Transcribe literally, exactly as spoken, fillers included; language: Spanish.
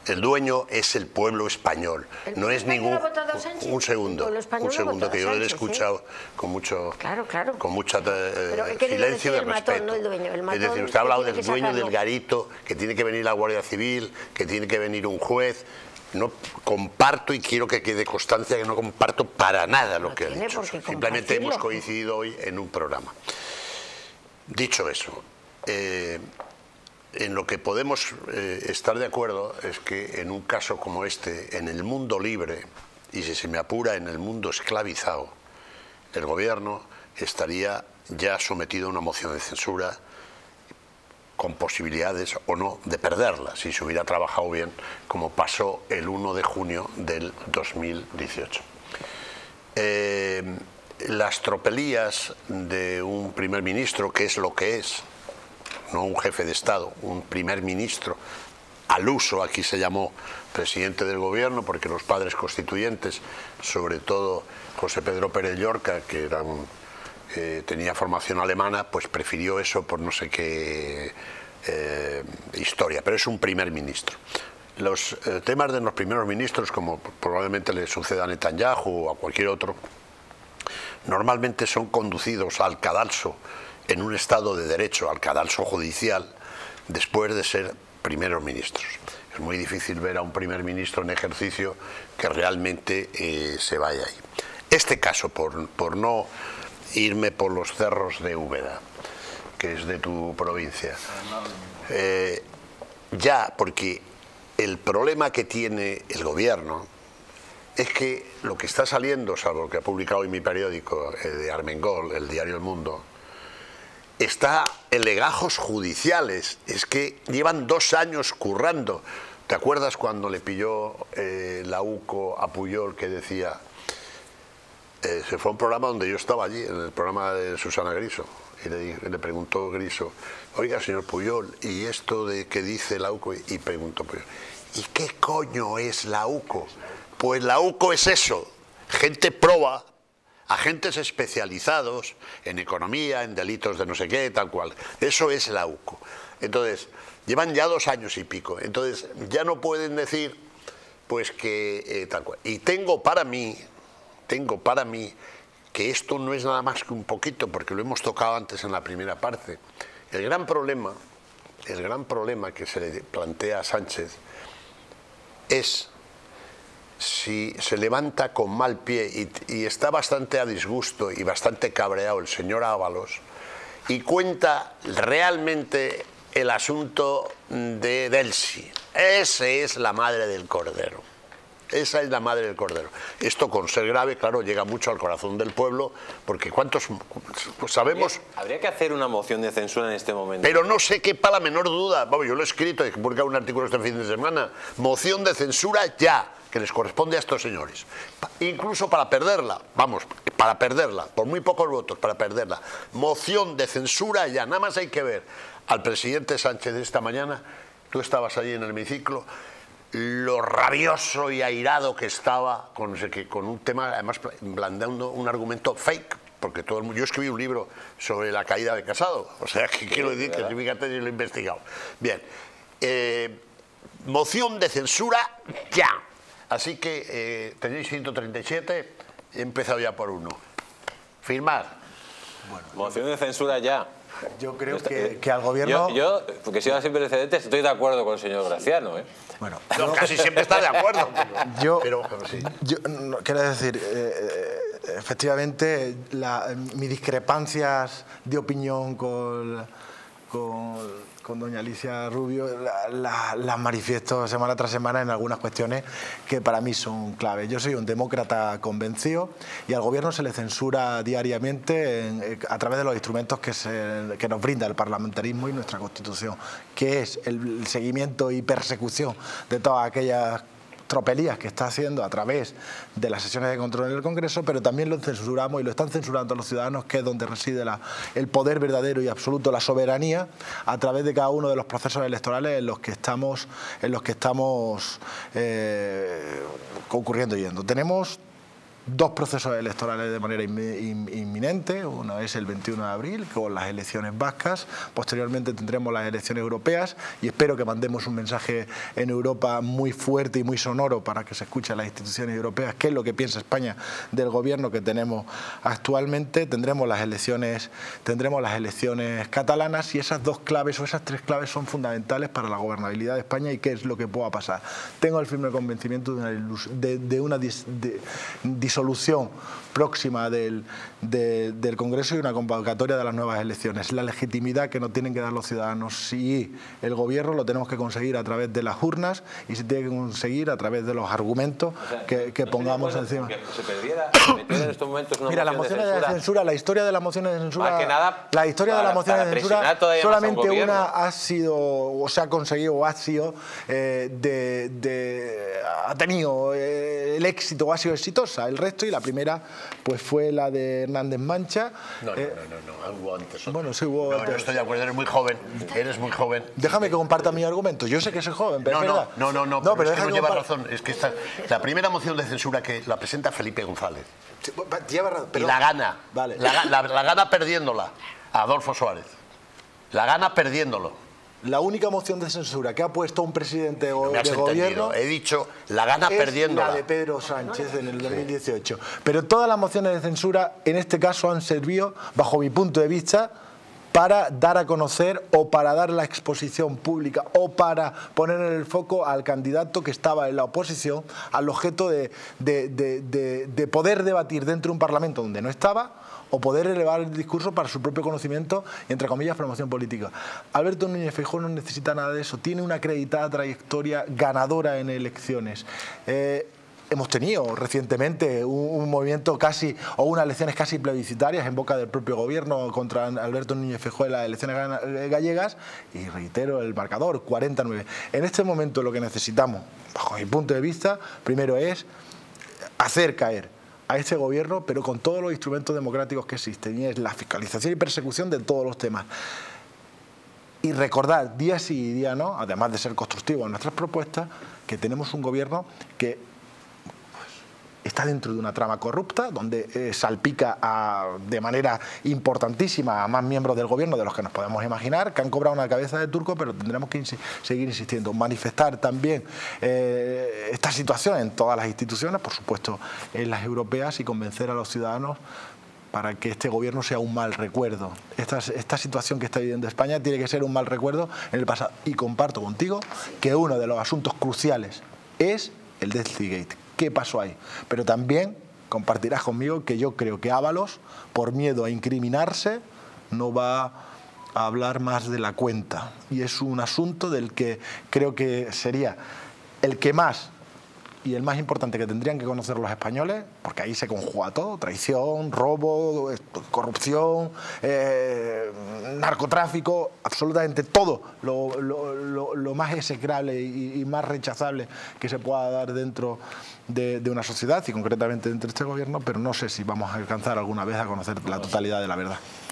El dueño es el pueblo español, ¿El no es ningún... ha votado a Sánchez? Un segundo, un segundo, que yo lo he escuchado ¿sí? con mucho, claro, claro. con mucha eh, Pero, silencio y el respeto. matón, no el dueño, el matón, es decir, usted ha hablado del dueño sacarlo. del garito, que tiene que venir la Guardia Civil, que tiene que venir un juez. No comparto y quiero que quede constancia que no comparto para nada lo no que ha dicho. Simplemente hemos coincidido hoy en un programa. Dicho eso, eh, en lo que podemos eh, estar de acuerdo es que en un caso como este, en el mundo libre, y si se me apura en el mundo esclavizado, el gobierno estaría ya sometido a una moción de censura con posibilidades o no de perderla, si se hubiera trabajado bien, como pasó el uno de junio del dos mil dieciocho. Eh, las tropelías de un primer ministro, que es lo que es, no un jefe de Estado, un primer ministro, al uso aquí se llamó presidente del gobierno, porque los padres constituyentes, sobre todo José Pedro Pérez Llorca, que era un, eh, tenía formación alemana, pues prefirió eso por no sé qué eh, historia, pero es un primer ministro. Los eh, temas de los primeros ministros, como probablemente le suceda a Netanyahu o a cualquier otro, normalmente son conducidos al cadalso en un estado de derecho, al cadalso judicial, después de ser primeros ministros. Es muy difícil ver a un primer ministro en ejercicio que realmente eh, se vaya ahí. Este caso, por, por no irme por los cerros de Úbeda, que es de tu provincia, eh, ya, porque el problema que tiene el gobierno es que lo que está saliendo, salvo lo que ha publicado hoy mi periódico eh, de Armengol, el diario El Mundo, está en legajos judiciales. Es que llevan dos años currando. ¿Te acuerdas cuando le pilló eh, la UCO a Pujol, que decía, eh, se fue a un programa donde yo estaba allí, en el programa de Susana Griso, y le, le preguntó Griso, oiga señor Pujol, ¿y esto de qué dice la UCO? Y preguntó Pujol, ¿y qué coño es la UCO? Pues la UCO es eso, gente proba, agentes especializados en economía, en delitos de no sé qué, tal cual. Eso es la UCO. Entonces, llevan ya dos años y pico. Entonces, ya no pueden decir, pues que eh, tal cual. Y tengo para mí, tengo para mí, que esto no es nada más que un poquito, porque lo hemos tocado antes en la primera parte. El gran problema, el gran problema que se le plantea a Sánchez es si se levanta con mal pie y, y está bastante a disgusto y bastante cabreado el señor Ábalos y cuenta realmente el asunto de Delsi. Esa es la madre del cordero. Esa es la madre del cordero. Esto, con ser grave, claro, llega mucho al corazón del pueblo, porque cuántos pues sabemos... Habría, habría que hacer una moción de censura en este momento. Pero no sé qué, para la menor duda. Vamos, yo lo he escrito, he publicado un artículo este fin de semana. Moción de censura ya, que les corresponde a estos señores. Incluso para perderla, vamos, para perderla, por muy pocos votos, para perderla. Moción de censura ya. Nada más hay que ver al presidente Sánchez de esta mañana, tú estabas allí en el hemiciclo, lo rabioso y airado que estaba con, con un tema, además blandeando un argumento fake, porque todo el mundo, yo escribí un libro sobre la caída de Casado, o sea, que quiero decir que fíjate, yo lo he investigado. Bien, eh, moción de censura ya. Así que eh, tenéis ciento treinta y siete, he empezado ya por uno. Firmar. Bueno, moción de censura ya. Yo creo que, que al gobierno... Yo, yo, porque siga sin precedentes, estoy de acuerdo con el señor Graciano, ¿eh? Bueno, no, yo, casi siempre está de acuerdo. Yo, pero, pero sí. yo no, quiero decir, eh, efectivamente, la, mis discrepancias de opinión con, con, con doña Alicia Rubio las la, la manifiesto semana tras semana en algunas cuestiones que para mí son claves. Yo soy un demócrata convencido y al gobierno se le censura diariamente en, a través de los instrumentos que, se, que nos brinda el parlamentarismo y nuestra Constitución, que es el seguimiento y persecución de todas aquellas tropelías que está haciendo a través de las sesiones de control en el Congreso, pero también lo censuramos y lo están censurando los ciudadanos, que es donde reside la, el poder verdadero y absoluto, la soberanía, a través de cada uno de los procesos electorales en los que estamos, en los que estamos eh, concurriendo y yendo. Tenemos dos procesos electorales de manera inminente. Uno es el veintiuno de abril con las elecciones vascas, posteriormente tendremos las elecciones europeas y espero que mandemos un mensaje en Europa muy fuerte y muy sonoro para que se escuche a las instituciones europeas qué es lo que piensa España del gobierno que tenemos actualmente. Tendremos las elecciones, tendremos las elecciones catalanas y esas dos claves o esas tres claves son fundamentales para la gobernabilidad de España y qué es lo que pueda pasar. Tengo el firme convencimiento de una, de, de una dis, de, disolución próxima del, de, del Congreso y una convocatoria de las nuevas elecciones. La legitimidad que nos tienen que dar los ciudadanos y el gobierno lo tenemos que conseguir a través de las urnas y se tiene que conseguir a través de los argumentos o sea, que, que no pongamos encima. Que se perdiera, en estos momentos una Mira, las mociones de, de censura, la historia de las mociones de censura, que nada, la historia para, de las mociones de censura, solamente un una ha sido o se ha conseguido o ha sido eh, de, de, ha tenido eh, el éxito o ha sido exitosa. El resto y la primera pues fue la de Hernández Mancha. No, no, eh, no, no, no, hubo antes. Otro. Bueno, sí hubo. No, no estoy de acuerdo, eres muy joven, eres muy joven. Déjame que comparta mi argumento. Yo sé que soy joven, pero no, es verdad. No, no, no, no, pero, pero es que no que lleva razón. Es que esta, la primera moción de censura que la presenta Felipe González. Lleva razón, pero... Y la gana. Vale. La, la, la gana perdiéndola a Adolfo Suárez. La gana perdiéndolo. La única moción de censura que ha puesto un presidente no de gobierno... He dicho, la gana es perdiéndola. la de Pedro Sánchez en el dos mil dieciocho. Pero todas las mociones de censura, en este caso, han servido, bajo mi punto de vista, para dar a conocer o para dar la exposición pública o para poner en el foco al candidato que estaba en la oposición al objeto de, de, de, de, de poder debatir dentro de un parlamento donde no estaba o poder elevar el discurso para su propio conocimiento y, entre comillas, promoción política. Alberto Núñez Feijóo no necesita nada de eso, tiene una acreditada trayectoria ganadora en elecciones. Eh, Hemos tenido recientemente un, un movimiento casi, o unas elecciones casi plebiscitarias en boca del propio gobierno contra Alberto Núñez Feijóo en las elecciones gallegas y reitero el marcador, cuarenta a nueve. En este momento lo que necesitamos, bajo mi punto de vista, primero es hacer caer a este gobierno, pero con todos los instrumentos democráticos que existen, y es la fiscalización y persecución de todos los temas. Y recordar día sí y día no, además de ser constructivos en nuestras propuestas, que tenemos un gobierno que está dentro de una trama corrupta, donde eh, salpica a, de manera importantísima a más miembros del gobierno de los que nos podemos imaginar, que han cobrado una cabeza de turco, pero tendremos que ins seguir insistiendo. Manifestar también eh, esta situación en todas las instituciones, por supuesto en las europeas, y convencer a los ciudadanos para que este gobierno sea un mal recuerdo. Esta, esta situación que está viviendo España tiene que ser un mal recuerdo en el pasado. Y comparto contigo que uno de los asuntos cruciales es el Delcigate. ¿Qué pasó ahí? Pero también compartirás conmigo que yo creo que Ábalos, por miedo a incriminarse, no va a hablar más de la cuenta. Y es un asunto del que creo que sería el que más y el más importante que tendrían que conocer los españoles, porque ahí se conjuga todo: traición, robo, corrupción, eh, narcotráfico, absolutamente todo lo, lo, lo, lo más execrable y, y más rechazable que se pueda dar dentro de, de una sociedad y concretamente dentro de este gobierno, pero no sé si vamos a alcanzar alguna vez a conocer la totalidad de la verdad.